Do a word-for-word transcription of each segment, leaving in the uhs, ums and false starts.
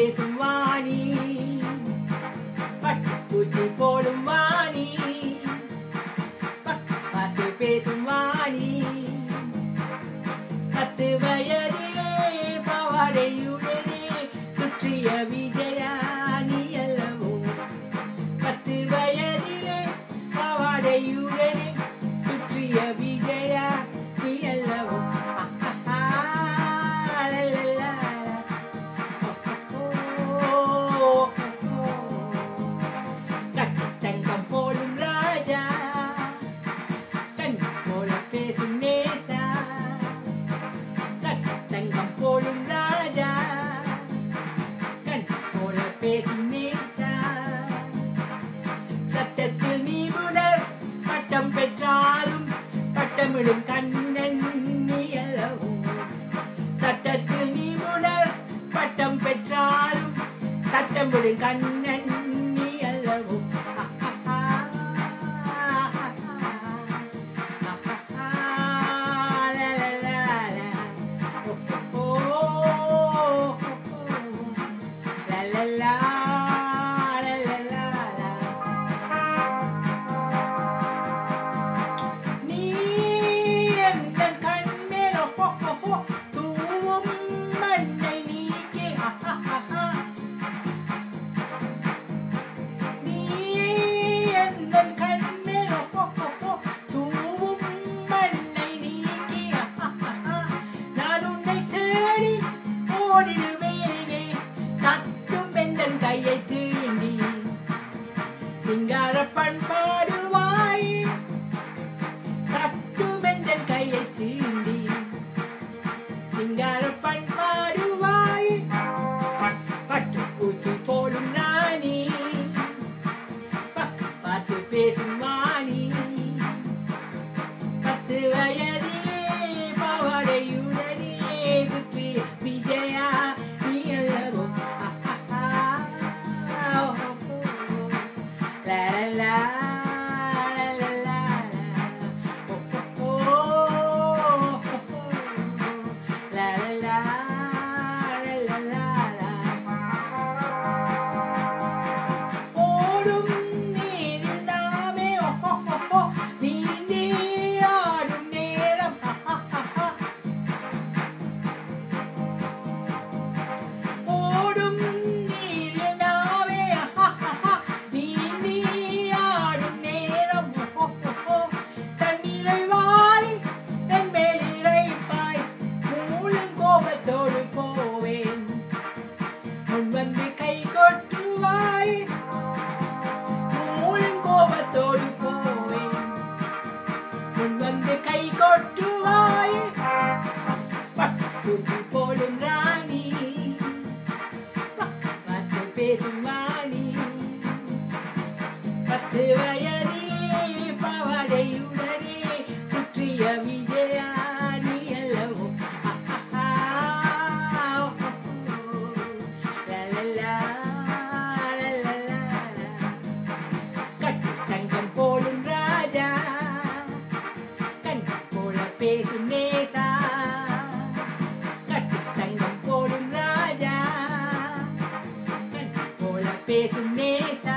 பேசும் வாணி பட்டுப்பூச்சி போடும் வாணி பார்த்து பேசும் வாணி பத்து வயதிலே பாவாடையுடனே சுற்றிய விஜயா நீ அல்லவோ பத்து வயதிலே பாவாடையுடனே சுற்றிய விஜயா நீ அல்லவோ தங்கம் போலும் ராஜா கண் போல பேசும் நேசா தங்கம் போலும் ராஜா கண் போல பேசும் நேசா சட்டத்தில் நிபுணர் பட்டம் பெற்றாலும் பட்டமிடும் கண்ணன் நீ அல்லவோ சட்டத்தில் நிபுணர் பட்டம் பெற்றாலும் சட்டமிடும் கண்ணன் நீ அல்லவோ சிங்கார பண்பாடுவாய் தட்டுமெந்தன் கையை தீண்டி சிங்கார பண்பாடுவாய் பட்டுப்பூச்சி போடும் ராணி பார்த்து பேசும் வாணி பத்து வயதிலே பாவாடையுடனே சுற்றி விஜயா நீ அல்லவோ வந்து கை கொட்டுவாய் மூலம் கோபத்தோடு போவேன் வந்து கை கொட்டுவாய் பட்டுப்பூச்சி போடும் ராணி பார்த்து பேசும் வாணி பத்து வயதிலே பாவாடையுடனே சுற்றிய விஜயா நீ அல்லவோ தங்கம் போலும் ராஜா கண் போல பேசும் நேசா தங்கம் போலும் ராஜா கண் போல பேசும் நேசா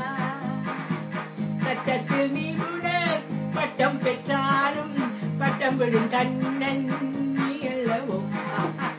சட்டத்தில் நிபுணர் பட்டம் பெற்றாலும் பட்டம் விடும் கண்ணன் நீ அல்லவோ